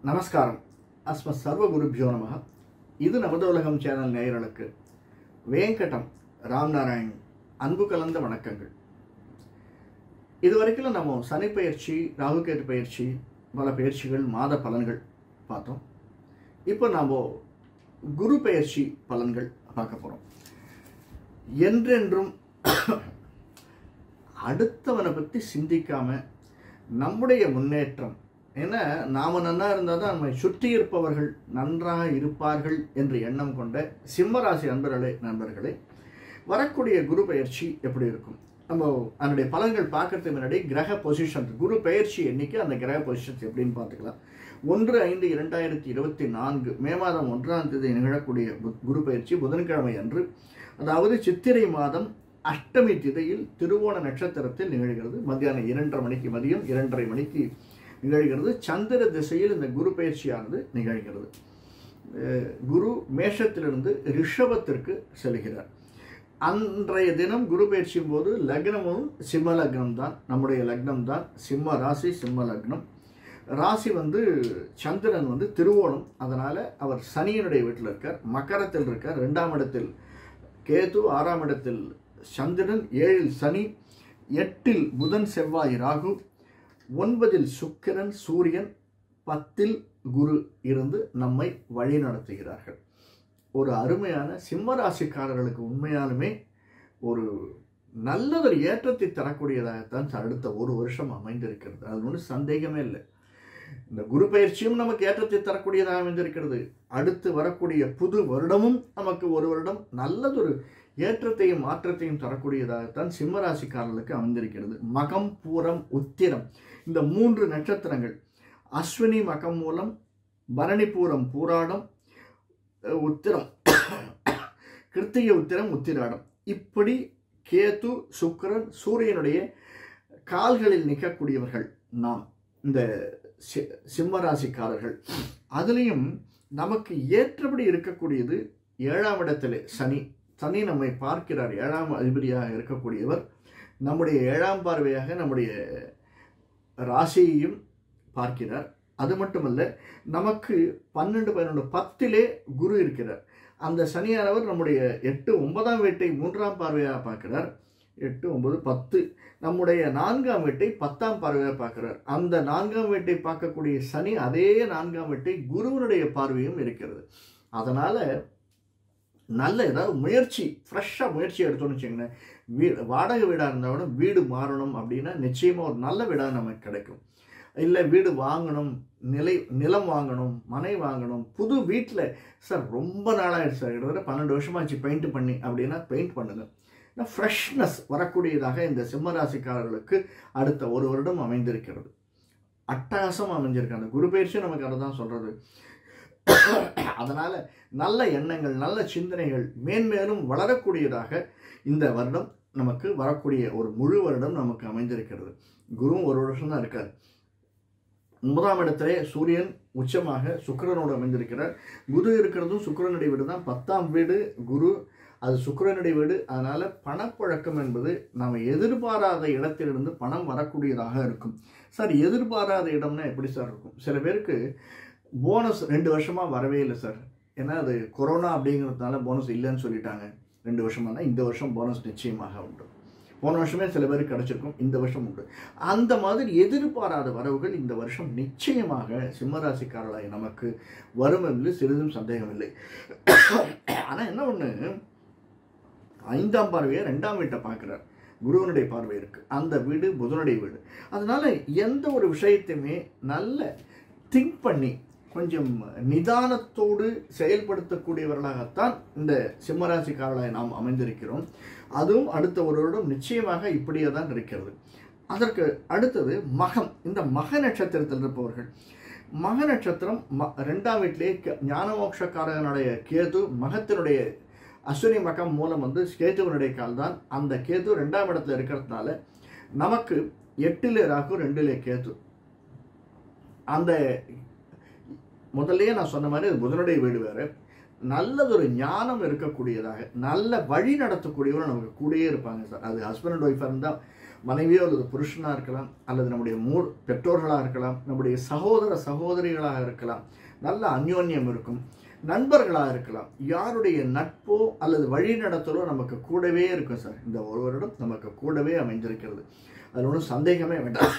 நமஸ்காரம். அஸ்ம சர்வ குருபியோ நமக. இது நமது உலகம் சேனல் நேயர்களுக்கு வேங்கடம் ராம்நாராயண் அன்பு கலந்த வணக்கங்கள். இதுவரைக்கும் நம்ம சனி பயிற்சி, ராகுகேது பயிற்சி, பல பயிற்சிகள், மாத பலன்கள் பார்த்தோம். இப்போ நாம் குரு பயிற்சி பலன்கள் பார்க்க போகிறோம். என்றென்றும் அடுத்தவனை பற்றி சிந்திக்காம நம்முடைய முன்னேற்றம், ஏன்னா நாம் நன்னா இருந்தால் தான் நம்மை சுற்றி இருப்பவர்கள் நன்றாக இருப்பார்கள் என்று எண்ணம் கொண்ட சிம்மராசி நண்பர்களே, வரக்கூடிய குரு பயிற்சி எப்படி இருக்கும்? நம்ம அதனுடைய பலன்கள் பார்க்கறதுக்கு முன்னாடி கிரக பொசிஷன், குரு பயிற்சி எண்ணிக்கை, அந்த கிரக பொசிஷன்ஸ் எப்படின்னு பார்த்துக்கலாம். 1/5/2024 மே மாதம் 1ஆம் தேதி நிகழக்கூடிய குரு பயிற்சி புதன்கிழமை அன்று, அதாவது சித்திரை மாதம் அஷ்டமி திதியில் திருவோண நட்சத்திரத்தில் நிகழ்கிறது. மதியம் 2:30 மணிக்கு நிகழ்கிறது. சந்திர திசையில் இந்த குரு பயிற்சியானது நிகழ்கிறது. குரு மேஷத்திலிருந்து ரிஷபத்திற்கு செல்கிறார். அன்றைய தினம் குரு பயிற்சியும் போது லக்னமும் சிம்ம லக்னம் தான், நம்முடைய லக்னம் தான் சிம்ம ராசி, சிம்ம லக்னம். ராசி சந்திரன் திருவோணம், அதனால அவர் சனியினுடைய வீட்டில் இருக்கார், மக்கரத்தில் இருக்கார். 2ஆம் இடத்தில் கேது, 6ஆம் இடத்தில் சந்திரன், 7இல் சனி, 8இல் புதன், செவ்வாய், ராகு, 9இல் சுக்கிரன், சூரியன், 10இல் குரு இருந்து நம்மை வழி நடத்துகிறார்கள். ஒரு அருமையான சிம்ம ராசிக்காரர்களுக்கு உண்மையாலுமே ஒரு நல்லதொரு ஏற்றத்தை தரக்கூடியதாகத்தான் அடுத்த ஒரு வருஷம் அமைந்திருக்கிறது. அது ஒன்றும் சந்தேகமே இல்லை. இந்த குரு பயிற்சியும் நமக்கு ஏற்றத்தை தரக்கூடியதாக அமைந்திருக்கிறது. அடுத்து வரக்கூடிய புது வருடமும் நமக்கு ஒரு வருடம் நல்லதொரு ஏற்றத்தையும் மாற்றத்தையும் தரக்கூடியதாகத்தான் சிம்ம ராசிக்காரர்களுக்கு அமைந்திருக்கிறது. மகம், பூரம், உத்திரம், இந்த 3 நட்சத்திரங்கள், அஸ்வினி மகம் மூலம், பரணி பூரம் பூராடம், உத்திரம் கிருத்திகை உத்திரம் உத்திராடம், இப்படி கேது, சுக்கிரன், சூரியனுடைய கால்களில் நிற்கக்கூடியவர்கள் நாம் இந்த சிம்ம ராசிக்காரர்கள். அதுலேயும் நமக்கு ஏற்றபடி இருக்கக்கூடியது 7ஆம் இடத்திலே சனி. சனி நம்மை பார்க்கிறார். 7ஆம் அதிபதியாக இருக்கக்கூடியவர் நம்முடைய 7ஆம் பார்வையாக நம்முடைய ராசியையும் பார்க்கிறார். அது மட்டுமல்ல, நமக்கு 12, 11, 10இலே குரு இருக்கிறார். அந்த சனியானவர் நம்முடைய 8, 9ஆம் வீட்டை 3ஆம் பார்வையாக பார்க்கிறார். 8, 9, 10 நம்முடைய 4ஆம் வீட்டை 10ஆம் பார்வையாக பார்க்கிறார். அந்த 4ஆம் வீட்டை பார்க்கக்கூடிய சனி அதே 4ஆம் வீட்டை குருவனுடைய பார்வையும் இருக்கிறது. அதனால நல்ல ஏதாவது முயற்சி, ஃப்ரெஷ்ஷாக முயற்சி எடுத்தோன்னு வச்சுக்கோங்களேன். வாடகை வீடாக இருந்தால் கூட வீடு மாறணும் அப்படின்னா நிச்சயமாக ஒரு நல்ல வீடாக நமக்கு கிடைக்கும். இல்லை வீடு வாங்கணும், நிலம் வாங்கணும், மனை வாங்கணும், புது வீட்டில் சார் ரொம்ப நாளாகிடுச்சு சார், கிட்டத்தட்ட 12 வருஷமாச்சு பெயிண்ட் பண்ணி அப்படின்னா பெயிண்ட் பண்ணுங்க. ஃப்ரெஷ்னஸ் வரக்கூடியதாக இந்த சிம்மராசிக்காரர்களுக்கு அடுத்த ஒரு வருடம் அமைந்திருக்கிறது. அட்டகாசம் அமைஞ்சிருக்கு. அந்த குரு பயிற்சி நமக்கு அதை தான் சொல்கிறது. அதனால் நல்ல எண்ணங்கள், நல்ல சிந்தனைகள் மேன்மேலும் வளரக்கூடியதாக இந்த வருடம் நமக்கு வரக்கூடிய ஒரு முழு வருடம் நமக்கு அமைந்திருக்கிறது. குருவும் ஒரு வருஷம் தான் இருக்கார். 9ஆம் இடத்திலே சூரியன் உச்சமாக சுக்கிரனோடு அமைந்திருக்கிறார். குரு இருக்கிறதும் சுக்கிரனுடைய வீடு தான், 10ஆம் வீடு குரு, அது சுக்கிரனுடைய வீடு. அதனால் பணப்புழக்கம் என்பது நாம் எதிர்பாராத இடத்திலிருந்து பணம் வரக்கூடியதாக இருக்கும். சார் எதிர்பாராத இடம்னா எப்படி சார் இருக்கும்? சில பேருக்கு போனஸ் 2 வருஷமாக வரவே இல்லை சார், ஏன்னா அது கொரோனா அப்படிங்கிறதுனால போனஸ் இல்லைன்னு சொல்லிட்டாங்க. 2 வருஷமானா இந்த வருஷம் போனஸ் நிச்சயமாக உண்டு. போன வருஷமே சில பேருக்கு கிடைச்சிருக்கும், இந்த வருஷம் உண்டு. அந்த மாதிரி எதிர்பாராத வரவுகள் இந்த வருஷம் நிச்சயமாக சிம்மராசிக்காரர்களாய் நமக்கு வரும் என்று சிறிதும் சந்தேகம் இல்லை. ஆனால் என்ன ஒன்று, 5ஆம் பார்வையை 2ஆம் வீட்டை பார்க்குறார், குருவனுடைய பார்வை இருக்குது. அந்த வீடு புதனுடைய வீடு. அதனால் எந்த ஒரு விஷயத்தையுமே நல்ல திங்க் பண்ணி கொஞ்சம் நிதானத்தோடு செயல்படுத்தக்கூடியவர்களாகத்தான் இந்த சிம்மராசிக்காரர்களாய் நாம் அமைந்திருக்கிறோம். அதுவும் அடுத்த ஒரு வருடம் நிச்சயமாக இப்படியே தான் இருக்கிறது. அதற்கு அடுத்தது மகம். இந்த மக நட்சத்திரத்தில் இருப்பவர்கள், மக நட்சத்திரம் 2ஆம் வீட்டிலே ஞானமோட்சக்காரனுடைய கேது, மகத்தினுடைய அஸ்வினி மகம் மூலம் கேதுவனுடைய கால் தான். அந்த கேது 2ஆம் இடத்துல இருக்கிறதுனால நமக்கு 8இலே ராகு, 2இலே கேது. அந்த முதல்லையே நான் சொன்ன மாதிரி அது புதனுடைய வீடு வேறு. நல்லதொரு ஞானம் இருக்கக்கூடியதாக, நல்ல வழி நடத்தக்கூடியவரும் நமக்கு கூடயே இருப்பாங்க சார். அது ஹஸ்பண்ட் அண்ட் ஒய்ஃபாக இருந்தால் மனைவியோ அல்லது புருஷனாக இருக்கலாம், அல்லது நம்முடைய பெற்றோர்களாக இருக்கலாம், நம்முடைய சகோதர சகோதரிகளாக இருக்கலாம், நல்ல அந்யோன்யம் இருக்கும். நண்பர்களாக இருக்கலாம், யாருடைய நட்போ அல்லது வழி நடத்தலோ நமக்கு கூடவே இருக்கும் சார். இந்த ஒரு வருடம் நமக்கு கூடவே அமைந்திருக்கிறது, அதில் ஒன்றும் சந்தேகமே வேண்டாம்.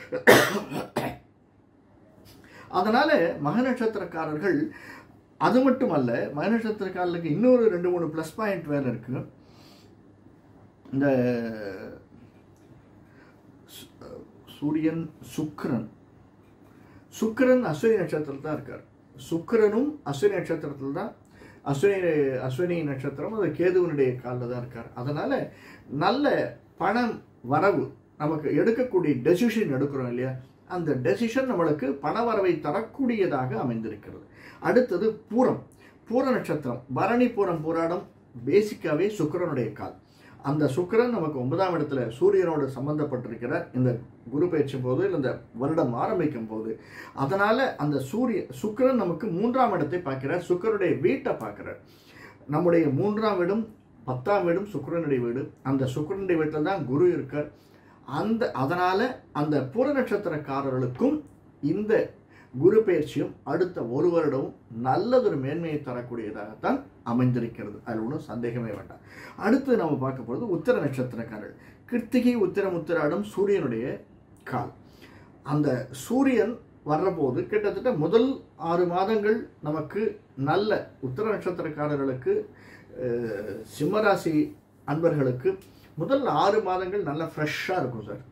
அதனால மக நட்சத்திரக்காரர்கள், அது மட்டுமல்ல, மக நட்சத்திரக்காரர்களுக்கு இன்னொரு 2-3 ப்ளஸ் பாயிண்ட் வேறு இருக்கு. இந்த சூரியன் சுக்கிரன் அஸ்வினி நட்சத்திரத்தில் தான் இருக்கார். சுக்கிரனும் அஸ்வினி நட்சத்திரத்தில் தான், அஸ்வினி நட்சத்திரம் அது கேதுவனுடைய காலில் தான் இருக்கார். அதனால நல்ல பணம் வரவு, நமக்கு எடுக்கக்கூடிய டெசிஷன் எடுக்கிறோம் இல்லையா, அந்த டெசிஷன் நம்மளுக்கு பண வரவை தரக்கூடியதாக அமைந்திருக்கிறது. அடுத்தது பூர நட்சத்திரம், பரணி பூரம் பூராடம் பேசிக்காவே சுக்கிரனுடைய கால். அந்த சுக்கிரன் நமக்கு 9ஆம் இடத்துல சூரியனோடு சம்பந்தப்பட்டிருக்கிறார் இந்த குரு பயிற்சி போது, இல்லை இந்த வருடம் ஆரம்பிக்கும் போது. அதனால அந்த சுக்கிரன் நமக்கு 3ஆம் இடத்தை பார்க்கிறார், சுக்கிரனுடைய வீட்டை பார்க்கிறார். நம்முடைய 3ஆம் வீடும் 10ஆம் வீடும் சுக்கிரனுடைய வீடு. அந்த சுக்கிரனுடைய வீட்டில் தான் குரு இருக்கார். அதனால அந்த பூர நட்சத்திரக்காரர்களுக்கும் இந்த குரு பயிற்சியும் அடுத்த ஒரு வருடமும் நல்லதொரு மேன்மையை தரக்கூடியதாகத்தான் அமைந்திருக்கிறது, அதில் ஒன்றும் சந்தேகமே வேண்டாம். அடுத்து நம்ம பார்க்க போகிறது உத்திர நட்சத்திரக்காரர்கள். கிருத்திகை உத்திரம் உத்திராடம் சூரியனுடைய கால். அந்த சூரியன் வர்றபோது கிட்டத்தட்ட முதல் 6 மாதங்கள் நமக்கு நல்ல உத்திர நட்சத்திரக்காரர்களுக்கு, சிம்மராசி அன்பர்களுக்கு முதல் 6 மாதங்கள் நல்ல ஃப்ரெஷ்ஷாக இருக்கும் சார்.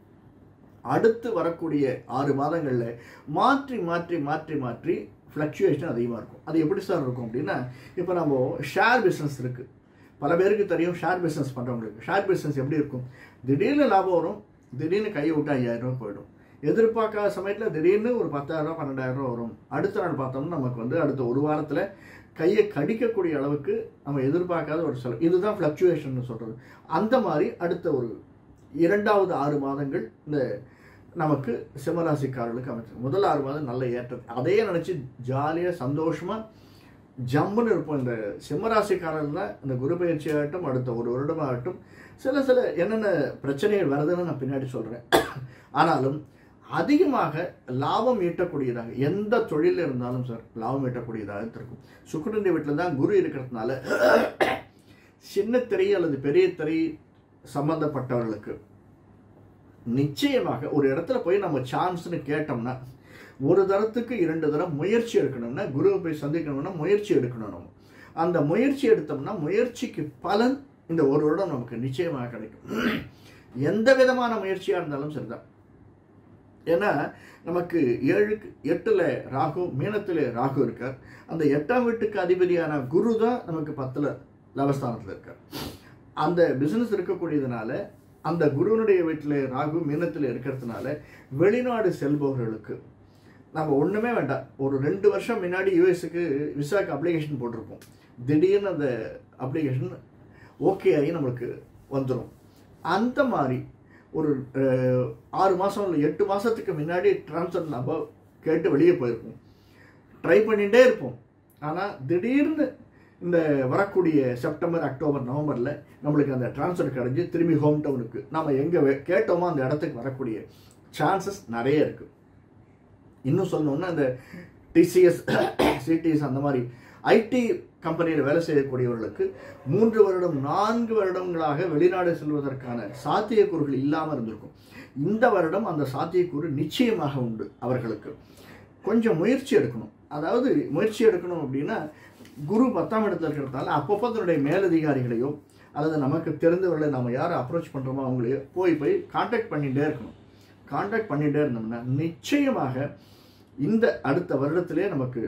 அடுத்து வரக்கூடிய 6 மாதங்களில் மாற்றி மாற்றி மாற்றி மாற்றி ஃப்ளக்சுவேஷன் அதிகமாக இருக்கும். அது எப்படி சார் இருக்கும் அப்படின்னா, இப்போ நம்ம ஷேர் பிஸ்னஸ் இருக்குது, பல பேருக்கு தெரியும். ஷேர் பிஸ்னஸ் பண்ணுறவங்களுக்கு ஷேர் பிஸ்னஸ் எப்படி இருக்கும், திடீர்னு லாபம் வரும், திடீர்னு கையை விட்டு 5000 ரூபா போயிடும். எதிர்பார்க்காத சமயத்தில் திடீர்னு ஒரு 10,000 12,000 ரூபா வரும். அடுத்த நாள் பார்த்தோம்னா நமக்கு வந்து அடுத்த ஒரு வாரத்தில் கையை கடிக்கக்கூடிய அளவுக்கு நம்ம எதிர்பார்க்காத ஒரு செலவு. இதுதான் ஃப்ளக்சுவேஷன் சொல்கிறது. அந்த மாதிரி அடுத்த ஒரு 2வது 6 மாதங்கள் இந்த நமக்கு சிம்மராசிக்காரர்களுக்கு அமைச்சு. முதல் 6 மாதம் நல்ல ஏற்றம், அதையே நினச்சி ஜாலியாக சந்தோஷமாக ஜம்முன்னு இருப்போம். இந்த சிம்மராசிக்காரர்கள் தான் இந்த குரு பயிற்சி ஆகட்டும், அடுத்த ஒரு வருடமாகட்டும், சில என்னென்ன பிரச்சனைகள் வருதுன்னு நான் பின்னாடி சொல்கிறேன். ஆனாலும் அதிகமாக லாபம் ஈட்டக்கூடியதாக எந்த தொழில் இருந்தாலும் சார் லாபம் ஈட்டக்கூடியதாக இருக்கும். சுக்கிரனுடைய வீட்டில் தான் குரு இருக்கிறதுனால சின்ன திரை அல்லது பெரிய திரை சம்பந்தப்பட்டவர்களுக்கு நிச்சயமாக ஒரு இடத்துல போய் நம்ம சான்ஸ்னு கேட்டோம்னா, ஒரு தரத்துக்கு 2 தரம் முயற்சி எடுக்கணும்னா, குருவை போய் சந்திக்கணும்னா முயற்சி எடுக்கணும். நம்ம அந்த முயற்சி எடுத்தோம்னா முயற்சிக்கு பலன் இந்த ஒரு வருடம் நமக்கு நிச்சயமாக கிடைக்கும். எந்த விதமான முயற்சியாக இருந்தாலும் சரிதான். ஏன்னா நமக்கு 8ல் ராகு, மீனத்தில் ராகு இருக்கார். அந்த 8ஆம் வீட்டுக்கு அதிபதியான குரு தான் நமக்கு 10ல் லவஸ்தானத்தில் இருக்கார். அந்த பிஸ்னஸ் இருக்கக்கூடியதுனால, அந்த குருவனுடைய வீட்டில் ராகு மீனத்தில் இருக்கிறதுனால வெளிநாடு செல்பவர்களுக்கு நம்ம ஒன்றுமே வேண்டாம். ஒரு 2 வருஷம் முன்னாடி யூஎஸ்க்கு விசாக்கு அப்ளிகேஷன் போட்டிருப்போம். திடீர்னு அந்த அப்ளிகேஷன் ஓகே ஆகி நம்மளுக்கு வந்துடும். அந்த மாதிரி ஒரு 6 மாதம் இல்லை 8 மாதத்துக்கு முன்னாடி ட்ரான்ஸ்ஃபர் நம்ம கேட்டு வெளியே போயிருப்போம், ட்ரை பண்ணிகிட்டே இருப்போம். ஆனால் திடீர்னு இந்த வரக்கூடிய செப்டம்பர், அக்டோபர், நவம்பரில் நம்மளுக்கு அந்த ட்ரான்ஸ்ஃபர் கிடைச்சி திரும்பி ஹோம் டவுனுக்கு நம்ம எங்கே கேட்டோமோ அந்த இடத்துக்கு வரக்கூடிய சான்சஸ் நிறைய இருக்குது. இன்னும் சொல்லணுன்னா இந்த டிசிஎஸ், சிடிஎஸ் அந்த மாதிரி ஐடி கம்பெனியில் வேலை செய்யக்கூடியவர்களுக்கு 3 வருடம் 4 வருடங்களாக வெளிநாடு செல்வதற்கான சாத்தியக்கூறுகள் இல்லாமல் இருந்திருக்கும். இந்த வருடம் அந்த சாத்தியக்கூறு நிச்சயமாக உண்டு. அவர்களுக்கு கொஞ்சம் முயற்சி எடுக்கணும். அதாவது முயற்சி எடுக்கணும் அப்படின்னா, குரு 10ஆம் இடத்துல இருக்கிறதால அப்பப்போ தன்னுடைய மேலதிகாரிகளையோ அல்லது நமக்கு தெரிந்தவர்களை நம்ம யாரை அப்ரோச் பண்ணுறோமோ அவங்களையோ போய் கான்டாக்ட் பண்ணிகிட்டே இருக்கணும். கான்டாக்ட் பண்ணிகிட்டே இருந்தோம்னா நிச்சயமாக இந்த அடுத்த வருடத்திலே நமக்கு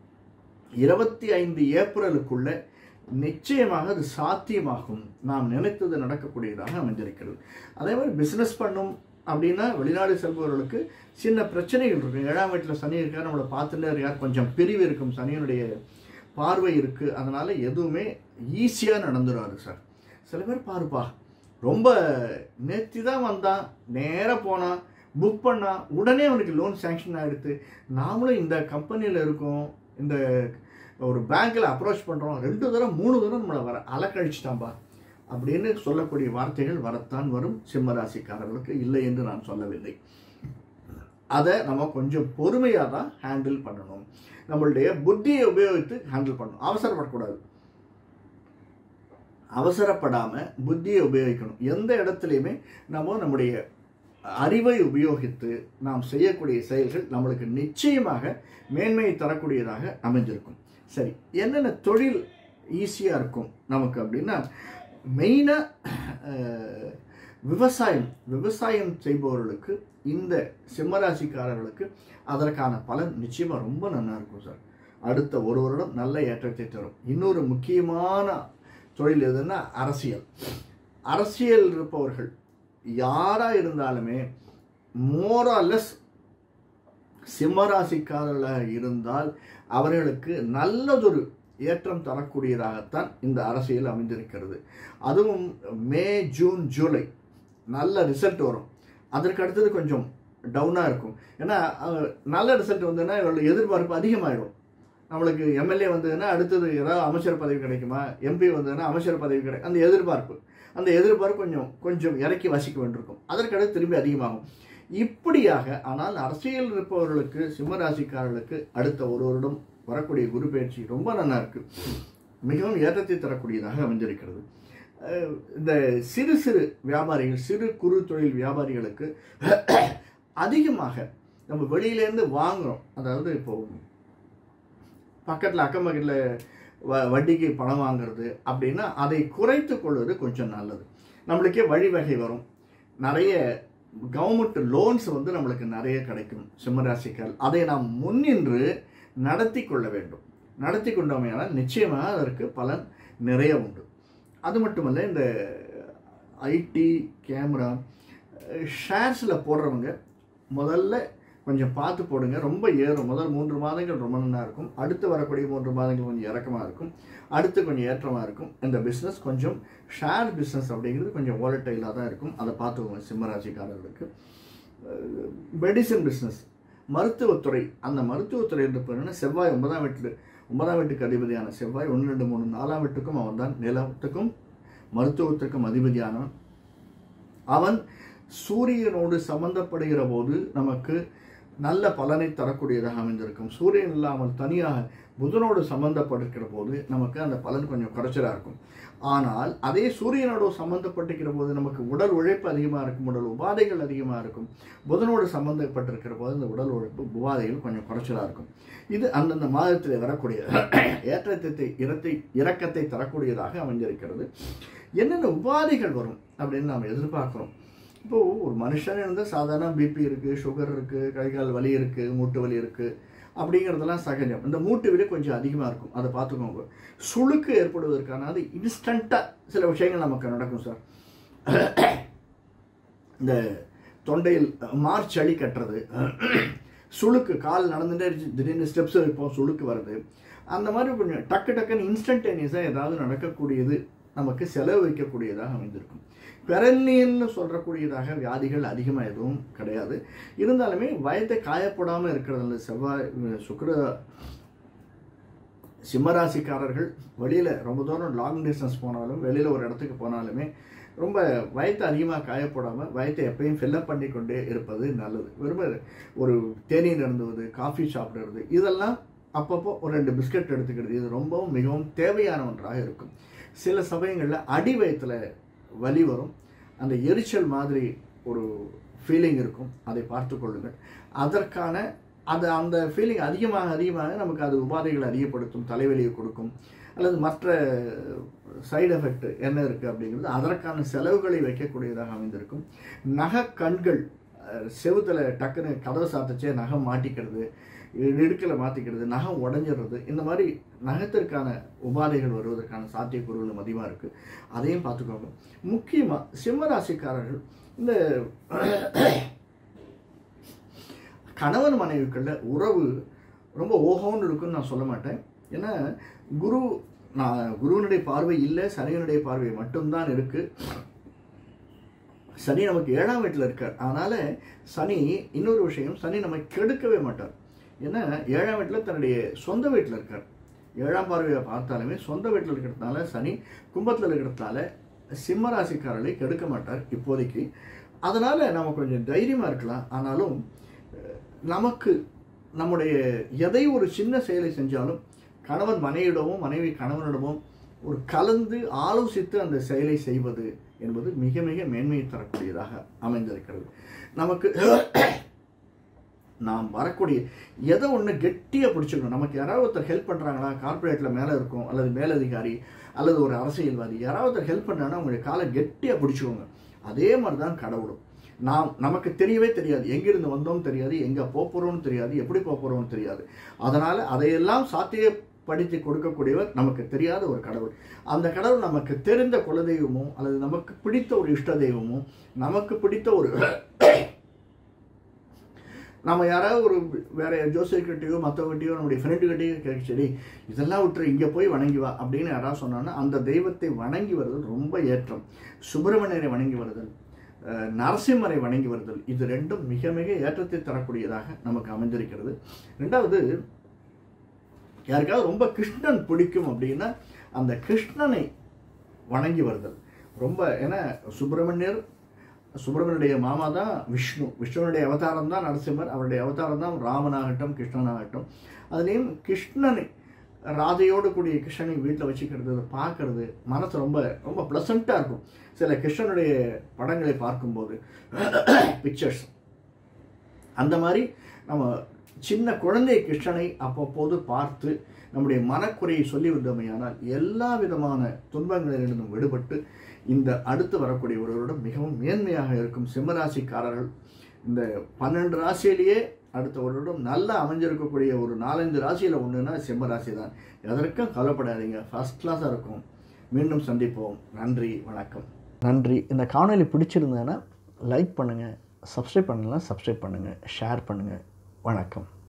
25 ஏப்ரலுக்குள்ள நிச்சயமாக அது சாத்தியமாகும். நாம் நினைத்தது நடக்கக்கூடியதாக அமைந்திருக்கிறது. அதே மாதிரி பிஸ்னஸ் பண்ணும் அப்படின்னா வெளிநாடு செல்பவர்களுக்கு சின்ன பிரச்சனைகள் இருக்கும். 7ஆம் வீட்டில் சனி இருக்கார், நம்மளை பார்த்துட்டே இருக்கார், கொஞ்சம் பிரிவு இருக்கும், சனியினுடைய பார்வை இருக்குது. அதனால் எதுவுமே ஈஸியாக நடந்துடாது சார். சில பேர் பாருப்பா, ரொம்ப நேற்று தான் வந்தான், நேராக போனான், புக் பண்ணால் உடனே அவனுக்கு லோன் சேங்ஷன் ஆகிடுது. நாமளும் இந்த கம்பெனியில் இருக்கோம், இந்த ஒரு பேங்க்கில் அப்ரோச் பண்ணுறோம், 2 தரம் 3 தரம் நம்மளை வர அலக்கழிச்சிட்டான்பா அப்படின்னு சொல்லக்கூடிய வார்த்தைகள் வரத்தான் வரும். சிம்ம ராசிக்காரர்களுக்கு இல்லை என்று நான் சொல்லவில்லை. அதை நம்ம கொஞ்சம் பொறுமையாக தான் ஹேண்டில் பண்ணணும். நம்மளுடைய புத்தியை உபயோகித்து ஹேண்டில் பண்ணணும். அவசரப்படக்கூடாது. அவசரப்படாமல் புத்தியை உபயோகிக்கணும். எந்த இடத்துலையுமே நம்முடைய அறிவை உபயோகித்து நாம் செய்யக்கூடிய செயல்கள் நம்மளுக்கு நிச்சயமாக மேன்மையை தரக்கூடியதாக அமைஞ்சிருக்கும். சரி, என்னென்ன தொழில் ஈஸியாக இருக்கும் நமக்கு அப்படின்னா, மெயினாக விவசாயம் செய்பவர்களுக்கு, இந்த சிம்மராசிக்காரர்களுக்கு அதற்கான பலன் நிச்சயமாக ரொம்ப நல்லா இருக்கும் சார். அடுத்த ஒரு வருடம் நல்ல ஏற்றத்தை தரும். இன்னொரு முக்கியமான தொழில் எதுன்னா அரசியல் இருப்பவர்கள் யாராக இருந்தாலுமே மோரலஸ் சிம்மராசிக்காரர்களாக இருந்தால் அவர்களுக்கு நல்லதொரு ஏற்றம் தரக்கூடியதாகத்தான் இந்த அரசியல் அமைந்திருக்கிறது. அதுவும் மே, ஜூன், ஜூலை நல்ல ரிசல்ட் வரும். அதற்கு அடுத்தது கொஞ்சம் டவுனாக இருக்கும். ஏன்னா நல்ல ரிசல்ட் வந்ததுன்னா இவர்களுடைய எதிர்பார்ப்பு அதிகமாகிடும். நம்மளுக்கு எம்எல்ஏ வந்ததுன்னா அடுத்தது ஏதாவது அமைச்சர் பதவி கிடைக்குமா, எம்பி வந்ததுன்னா அமைச்சர் பதவி கிடைக்கும். அந்த எதிர்பார்ப்பு கொஞ்சம் இறக்கி வசிக்க வேண்டியிருக்கும். அதற்கடுத்து திரும்பி அதிகமாகும். இப்படியாக ஆனால் அரசியல் இருப்பவர்களுக்கு, சிம்மராசிக்காரர்களுக்கு அடுத்த ஒரு வருடம் வரக்கூடிய குரு பயிற்சி ரொம்ப நல்லா இருக்கு. மிகவும் ஏற்றத்தை தரக்கூடியதாக அமைந்திருக்கிறது. இந்த சிறு வியாபாரிகள், சிறு குறு தொழில் வியாபாரிகளுக்கு அதிகமாக நம்ம வெளியிலேருந்து வாங்குறோம். அதாவது இப்போ பக்கத்தில் அக்கம் பக்கத்தில் வட்டிக்கு பணம் வாங்குறது அப்படின்னா அதை குறைத்து கொள்வது கொஞ்சம் நல்லது. நம்மளுக்கே வழிவகை வரும். நிறைய கவர்மெண்ட் லோன்ஸ் நம்மளுக்கு நிறைய கிடைக்கும். சிம்மராசிக்கால் அதை நாம் முன்னின்று நடத்தி கொள்ள வேண்டும். நடத்தி கொண்டோமையானால் நிச்சயமாக அதற்கு பலன் நிறைய உண்டு. அது மட்டுமல்ல, இந்த ஐடி, கேமரா, ஷேர்ஸில் போடுறவங்க முதல்ல கொஞ்சம் பார்த்து போடுங்க. ரொம்ப ஏறும். முதல் 3 மாதங்கள் ரொம்ப நல்லா இருக்கும். அடுத்து வரக்கூடிய 3 மாதங்கள் கொஞ்சம் இறக்கமாக இருக்கும். அடுத்து கொஞ்சம் ஏற்றமாக இருக்கும். இந்த பிஸ்னஸ் கொஞ்சம் ஷேர் பிஸ்னஸ் அப்படிங்கிறது கொஞ்சம் வாலட்டைலாக தான் இருக்கும். அதை பார்த்துக்கோங்க சிம்மராசிக்காரர்களுக்கு. மெடிசன் பிஸ்னஸ், மருத்துவத்துறை, அந்த மருத்துவத்துறை என்று பார்த்தீங்கன்னா செவ்வாய் 9ஆம் வீட்டுக்கு அதிபதியான செவ்வாய் 1, 2, 3, 4ஆம் வீட்டுக்கும் அவன் தான் நிலத்துக்கும் மருத்துவத்திற்கும் அதிபதியானவன். அவன் சூரியனோடு சம்பந்தப்படுகிற போது நமக்கு நல்ல பலனை தரக்கூடியதாக அமைந்திருக்கும். சூரியன் இல்லாமல் தனியாக புதனோடு சம்பந்தப்பட்டிருக்கிற போது நமக்கு அந்த பலன் கொஞ்சம் குறைச்சலாக இருக்கும். ஆனால் அதே சூரியனோடு சம்பந்தப்பட்டிருக்கிற போது நமக்கு உடல் உழைப்பு அதிகமாக இருக்கும், உடல் உபாதைகள் அதிகமாக இருக்கும். புதனோடு சம்பந்தப்பட்டிருக்கிற போது இந்த உடல் உழைப்பு உபாதைகள் கொஞ்சம் குறைச்சலாக இருக்கும். இது அந்தந்த மாதத்தில் வரக்கூடிய இறக்கத்தை தரக்கூடியதாக அமைந்திருக்கிறது. என்னென்ன உபாதைகள் வரும் அப்படின்னு நாம் எதிர்பார்க்கிறோம். இப்போது ஒரு மனுஷன் இருந்தால் சாதாரண பிபி இருக்குது, சுகர் இருக்குது, கைகால் வலி இருக்குது, மூட்டு வலி இருக்குது அப்படிங்கிறதெல்லாம் சகஜம். இந்த மூட்டு வலி கொஞ்சம் அதிகமாக இருக்கும். அதை பார்த்துக்கோங்க. சுளுக்கு ஏற்படுவதற்கான அது இன்ஸ்டண்ட்டாக சில விஷயங்கள் நமக்கு நடக்கும் சார். இந்த தொண்டையில் மார்ச் கட்டுறது, சுளுக்கு, கால் நடந்துட்டே திடீர்னு ஸ்டெப்ஸ் வைப்போம், சுளுக்கு வருது. அந்த மாதிரி கொஞ்சம் டக்குன்னு இன்ஸ்டன்டேனியஸாக ஏதாவது நடக்கக்கூடியது நமக்கு செலவு வைக்கக்கூடியதாக அமைந்திருக்கும். பெரல்னியல்னு சொல்றக்கூடியதாக வியாதிகள் அதிகமாக எதுவும் கிடையாது. இருந்தாலுமே வயத்தை காயப்படாமல் இருக்கிறது. செவ்வாய், சுக்கிர, சிம்மராசிக்காரர்கள் வெளியில் ரொம்ப தூரம் லாங் டிஸ்டன்ஸ் போனாலும், வெளியில் ஒரு இடத்துக்கு போனாலுமே ரொம்ப வயத்தை அதிகமாக காயப்படாமல் வயத்தை எப்பயும் ஃபில்லப் பண்ணி கொண்டே இருப்பது நல்லது. வெறும் ஒரு தேநீர் அருந்துவது, காஃபி சாப்பிடுறது, இதெல்லாம் அப்பப்போ ஒரு 2 பிஸ்கட் எடுத்துக்கிறது, இது ரொம்பவும் மிகவும் தேவையான ஒன்றாக இருக்கும். சில சமயங்களில் அடி வயத்தில் வலி வரும். அந்த எரிச்சல் மாதிரி ஒரு ஃபீலிங் இருக்கும். அதை பார்த்து கொள்ளுங்கள். அதற்கான அந்த ஃபீலிங் அதிகமாக நமக்கு அது உபாதைகளை அதிகப்படுத்தும், தலைவலியை கொடுக்கும், அல்லது மற்ற சைடு எஃபெக்ட் என்ன இருக்குது அப்படிங்கிறது அதற்கான செலவுகளை வைக்கக்கூடியதாக அமைந்திருக்கும். கண்கள் செவுத்தில் டக்குன்னு கதவை சாத்தச்சே நகம் மாட்டிக்கிறது, இடுக்கில் மாற்றிக்கிறது, நகம் உடஞ்சிடுறது, இந்த மாதிரி நகத்திற்கான உபாதைகள் வருவதற்கான சாத்தியக்கூறுகளும் அதிகமாக இருக்குது. அதையும் பார்த்துக்கோங்க. முக்கியமாக சிம்மராசிக்காரர்கள் இந்த கணவன் மனைவிக்குள்ள உறவு ரொம்ப ஓஹோன்னு இருக்குன்னு நான் சொல்ல மாட்டேன். ஏன்னா குருவினுடைய பார்வை இல்லை, சனியனுடைய பார்வை மட்டும்தான் இருக்குது. சனி நமக்கு 7ஆம் வீட்டில் இருக்கார். அதனால் சனி, இன்னொரு விஷயம், சனி நம்ம கெடுக்கவே மாட்டார். ஏன்னா 7ஆம் வீட்டில் தன்னுடைய சொந்த வீட்டில் இருக்கார். 7ஆம் பார்வையை பார்த்தாலுமே சொந்த வீட்டில் இருக்கிறதுனால, சனி கும்பத்தில் இருக்கிறதுனால சிம்ம ராசிக்காரர்களை கெடுக்க மாட்டார் இப்போதைக்கு. அதனால் நம்ம கொஞ்சம் தைரியமாக இருக்கலாம். ஆனாலும் நமக்கு நம்முடைய எதை ஒரு சின்ன செயலை செஞ்சாலும் கணவன் மனைவியிடமும் மனைவி கணவனிடமும் ஒரு கலந்து ஆலோசித்து அந்த செயலை செய்வது என்பது மிக மிக மேன்மையை தரக்கூடியதாக அமைந்திருக்கிறது. நமக்கு நாம் வரக்கூடிய எதை ஒன்று கெட்டியாக பிடிச்சிக்கணும். நமக்கு யாராவது ஒருத்தர் ஹெல்ப் பண்ணுறாங்களா, கார்பரேட்டில் மேலே இருக்கும் அல்லது மேலதிகாரி அல்லது ஒரு அரசியல்வாதி யாராவது ஒருத்தர் ஹெல்ப் பண்ணாங்கன்னா அவங்களுடைய காலை கெட்டியாக பிடிச்சிக்கோங்க. அதே மாதிரி தான் கடவுளும். நமக்கு தெரியவே தெரியாது, எங்கிருந்து வந்தோம்னு தெரியாது, எங்கே போகிறோம்னு தெரியாது, எப்படி போகிறோம்னு தெரியாது. அதனால் அதையெல்லாம் சாத்தியப்படுத்தி கொடுக்கக்கூடியவர் நமக்கு தெரியாத ஒரு கடவுள். அந்த கடவுள் நமக்கு தெரிந்த குலதெய்வமோ அல்லது நமக்கு பிடித்த ஒரு இஷ்ட தெய்வமோ நமக்கு பிடித்த ஒரு நம்ம யாராவது ஒரு வேற ஜோசியர்கிட்டையோ மற்றவங்கிட்டையோ நம்முடைய ஃப்ரெண்டுகிட்டையோ சரி இதெல்லாம் விட்டு இங்கே போய் வணங்கி வா அப்படின்னு யாராவது சொன்னாங்கன்னா அந்த தெய்வத்தை வணங்கி வருதல் ரொம்ப ஏற்றம். சுப்பிரமணியரை வணங்கி வருதல், நரசிம்மரை வணங்கி வருதல், இது ரெண்டும் மிக மிக ஏற்றத்தை தரக்கூடியதாக நமக்கு அமைந்திருக்கிறது. ரெண்டாவது, யாருக்காவது ரொம்ப கிருஷ்ணன் பிடிக்கும் அப்படின்னா அந்த கிருஷ்ணனை வணங்கி வருதல் ரொம்ப. ஏன்னா சுப்பிரமணியுடைய மாமா தான் விஷ்ணு, விஷ்ணுனுடைய அவதாரம் தான் நரசிம்மர், அவருடைய அவதாரம் தான் ராமனாகட்டும் கிருஷ்ணனாகட்டும். அதுலேயும் கிருஷ்ணனை ராதையோடு கூடிய கிருஷ்ணனை வீட்டில் வச்சுக்கிறது, அதை பார்க்கறது மனசு ரொம்ப ரொம்ப ப்ளசண்ட்டாக இருக்கும். சில கிருஷ்ணனுடைய படங்களை பார்க்கும்போது பிக்சர்ஸ் அந்த மாதிரி நம்ம சின்ன குழந்தை கிருஷ்ணனை அவ்வப்போது பார்த்து நம்முடைய மனக்குறையை சொல்லி வந்தமையானால் எல்லா விதமான துன்பங்களிலிருந்தும் விடுபட்டு இந்த அடுத்து வரக்கூடிய ஒருவரிடம் மிகவும் மேன்மையாக இருக்கும். சிம்மராசிக்காரர்கள் இந்த 12 ராசியிலேயே அடுத்த ஒருவரிடம் நல்லா அமைஞ்சிருக்கக்கூடிய ஒரு 4-5 ராசியில் ஒன்றுனா சிம்மராசி தான். எதற்கும் கவலைப்படாதீங்க, ஃபர்ஸ்ட் கிளாஸாக இருக்கும். மீண்டும் சந்திப்போம். நன்றி, வணக்கம். நன்றி. இந்த காணொலி பிடிச்சிருந்தேன்னா லைக் பண்ணுங்கள், சப்ஸ்கிரைப் பண்ணலாம் சப்ஸ்கிரைப் பண்ணுங்கள், ஷேர் பண்ணுங்கள். வணக்கம்.